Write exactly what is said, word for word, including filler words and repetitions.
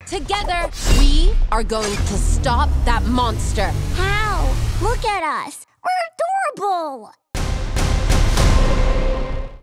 Together, we are going to stop that monster. How? Look at us. We're adorable.